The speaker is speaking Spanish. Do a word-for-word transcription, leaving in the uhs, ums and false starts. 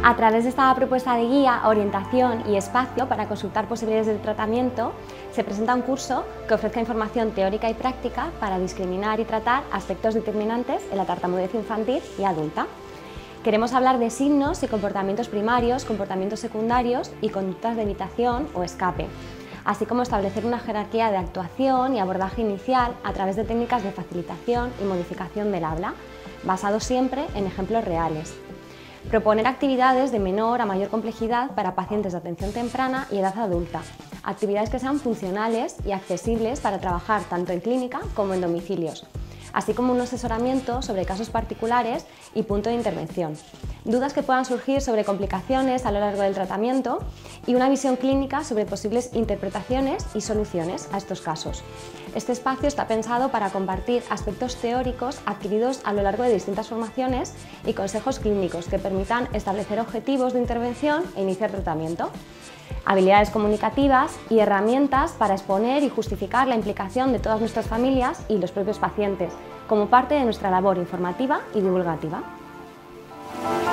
A través de esta propuesta de guía, orientación y espacio para consultar posibilidades de tratamiento, se presenta un curso que ofrezca información teórica y práctica para discriminar y tratar aspectos determinantes en la tartamudez infantil y adulta. Queremos hablar de signos y comportamientos primarios, comportamientos secundarios y conductas de evitación o escape, así como establecer una jerarquía de actuación y abordaje inicial a través de técnicas de facilitación y modificación del habla, basados siempre en ejemplos reales. Proponer actividades de menor a mayor complejidad para pacientes de atención temprana y edad adulta, actividades que sean funcionales y accesibles para trabajar tanto en clínica como en domicilios, así como un asesoramiento sobre casos particulares y punto de intervención, dudas que puedan surgir sobre complicaciones a lo largo del tratamiento y una visión clínica sobre posibles interpretaciones y soluciones a estos casos. Este espacio está pensado para compartir aspectos teóricos adquiridos a lo largo de distintas formaciones y consejos clínicos que permitan establecer objetivos de intervención e iniciar tratamiento, habilidades comunicativas y herramientas para exponer y justificar la implicación de todas nuestras familias y los propios pacientes como parte de nuestra labor informativa y divulgativa.